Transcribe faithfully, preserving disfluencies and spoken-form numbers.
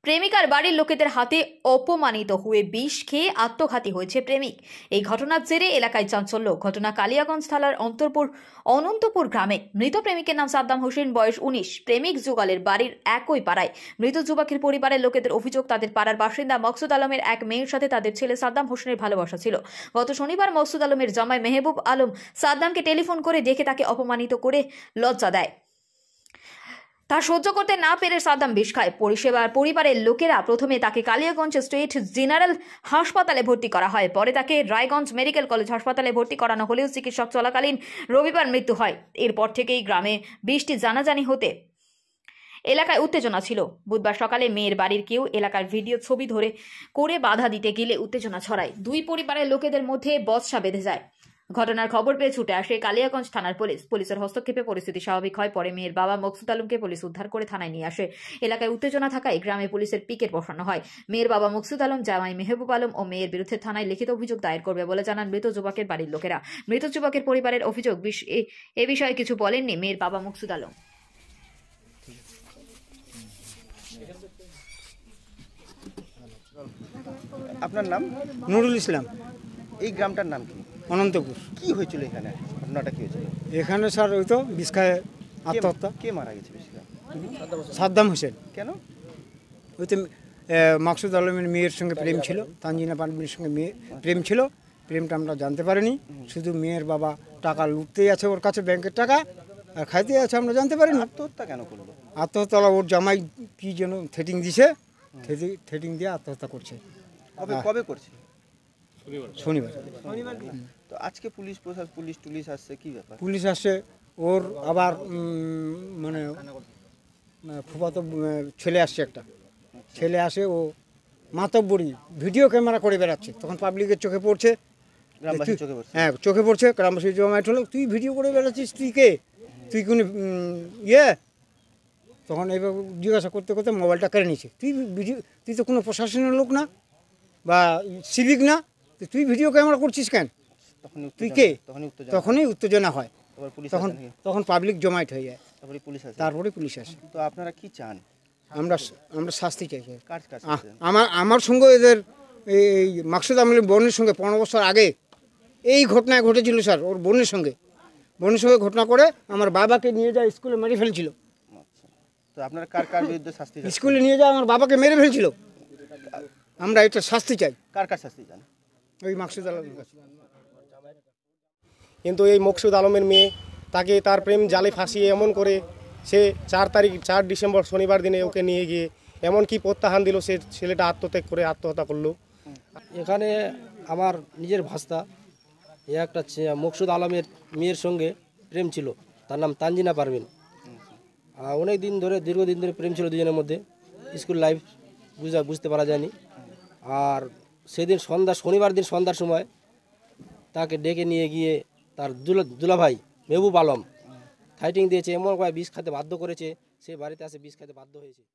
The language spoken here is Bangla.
প্রেমিকার বাড়ির লোকেদের হাতে অপমানিত হয়ে বিষ খেয়ে আত্মঘাতী হয়েছে প্রেমিক। এই ঘটনার জেরে এলাকায় চাঞ্চল্য। ঘটনা কালিয়াগঞ্জ থানার অন্তরপুর অনন্তপুর গ্রামে। মৃত প্রেমিকের নাম সাদ্দাম হোসেন, বয়স উনিশ। প্রেমিক যুগলের বাড়ির একই পাড়ায়। মৃত যুবকের পরিবারের লোকেদের অভিযোগ, তাদের পাড়ার বাসিন্দা মকসুদ আলমের এক মেয়ের সাথে তাদের ছেলে সাদ্দাম হোসেনের ভালোবাসা ছিল। গত শনিবার মকসুদ আলমের জামাই মেহবুব আলম সাদ্দামকে টেলিফোন করে দেখে তাকে অপমানিত করে লজ্জা দেয়। তা সহ্য করতে না পেরে সাদ্দাম বিষ খায়। পরিষেবার পরিবারের লোকেরা প্রথমে তাকে কালিয়াগঞ্জ স্টেট জেনারেল হাসপাতালে ভর্তি করা হয়। পরে তাকে রায়গঞ্জ মেডিকেল কলেজ হাসপাতালে ভর্তি করানো হলেও চিকিৎসক চলাকালীন রবিবার মৃত্যু হয়। এরপর থেকেই গ্রামে বিষটি জানাজানি হতে এলাকায় উত্তেজনা ছিল। বুধবার সকালে মেয়ের বাড়ির কেউ এলাকার ভিডিও ছবি ধরে করে বাধা দিতে গেলে উত্তেজনা ছড়ায়। দুই পরিবারের লোকেদের মধ্যে বচসা বেঁধে যায়। ঘটনার খবর পেয়ে ছুটে আসে কালিয়াগঞ্জ থানার পুলিশ। পুলিশের হস্তক্ষেপে পরিস্থিতি স্বাভাবিক হয়। পরে মেয়ের বাবা মকসুদ আলমকে পুলিশ উদ্ধার করে থানায় নিয়ে আসে। এলাকায় উত্তেজনা থাকায় গ্রামে পুলিশের পিকেট বসানো হয়। মেয়ের বাবা মকসুদ আলম জামাই মেহবুব আলম ও মেয়ের বিরুদ্ধে থানায় লিখিত অভিযোগ দায়ের করবে বলে জানান মৃত যুবকের বাড়ির লোকেরা। মৃত যুবকের পরিবারের অভিযোগ, এ বিষয়ে কিছু বলেননি মেয়ের বাবা মকসুদ আলম। আপনার নাম? নুরুল ইসলাম। এই গ্রামটার নাম কি? অনন্তপুর। কি হয়েছিল এখানে? ঘটনাটা কি হয়েছিল এখানে স্যার ওই তো বিষ খায় আত্মহত্যা। কে মারা গেছে? সাদ্দাম হোসেন। কেন? ওই তো মকসুদ আলমের মেয়ের সঙ্গে প্রেম ছিল, তানজিনা পারভিনের সঙ্গে মেয়ে প্রেম ছিল। প্রেমটা আমরা জানতে পারিনি, শুধু মেয়ের বাবা টাকা লুটতেই আছে ওর কাছে, ব্যাংকের টাকা, আর খাইতেই আছে, আমরা জানতে পারিনি। আত্মহত্যা কেন করলো? আত্মহত্যা ওর জামাই কি যেন থ্রেটিং দিছে, থ্রেটিং দিয়ে আত্মহত্যা করছে। কবে কবে করছে? শনিবার। তো আজকে পুলিশ প্রশাসন পুলিশ টুলিশ আসছে, কি ব্যাপার? পুলিশ আসছে, ওর আবার মানে ফুফাতো ছেলে আসছে, একটা ছেলে আসে, ও মাতব্বরি ভিডিও ক্যামেরা করে বেড়াচ্ছে। তখন পাবলিকের চোখে পড়ছে, হ্যাঁ চোখে পড়ছে, গ্রামবাসী জমায়েত হলো, তুই ভিডিও করে বেড়াচ্ছিস, তুই কে, তুই কোন ইয়ে? তখন এইভাবে জিজ্ঞাসা করতে করতে মোবাইলটা কেড়ে নিয়েছে। তুই ভিডিও, তুই তো কোনো প্রশাসনের লোক না বা সিভিক না, তুই ভিডিও ক্যামেরা করছিস কেন, তুই কে? তখনই উত্তেজনা হয়, তখন তখন পাবলিক জমায়েত হয়ে যায়, তারপরে পুলিশ আসে। তো আপনারা কি চান? আমরা আমরা শাস্তি চাই। আমার আমার সঙ্গে এদের এই মকসুদ আলমের বোনের সঙ্গে পনেরো বছর আগে এই ঘটনা ঘটেছিল স্যার। ওর বোনের সঙ্গে বোনের সঙ্গে ঘটনা করে আমার বাবাকে নিয়ে যায় স্কুলে মেরে ফেলছিল। তো আপনারা কার কার বিরুদ্ধে শাস্তি? স্কুলে নিয়ে যায় আমার বাবাকে মেরে ফেলছিল। আমরা এটা শাস্তি চাই। কার কার শাস্তি চান? ওই মকসুদ আলমের কাছে। কিন্তু এই মকসুদ আলমের মেয়ে, তাকে তার প্রেম জালে ফাঁসিয়ে এমন করে সে চার তারিখ চার ডিসেম্বর শনিবার দিনে ওকে নিয়ে গিয়ে এমন কি প্রত্যাহান দিল, সে ছেলেটা আত্মত্যাগ করে আত্মহত্যা করলো। এখানে আমার নিজের ভাস্তা এ একটা মকসুদ আলমের মেয়ের সঙ্গে প্রেম ছিল, তার নাম তানজিনা পারভিন। অনেক দিন ধরে দীর্ঘদিন ধরে প্রেম ছিল দুজনের মধ্যে, স্কুল লাইফ বুঝা বুঝতে পারা যায়নি। আর সেদিন সন্ধ্যা শনিবার দিন সন্ধ্যার সময় তাকে ডেকে নিয়ে গিয়ে তার দুলা দুলাভাই মেহবুব আলম ফাইটিং দিয়েছে, এমন কয়েক বিষ খেতে বাধ্য করেছে, সে বাড়িতে আসে বিষ খেতে বাধ্য হয়েছে।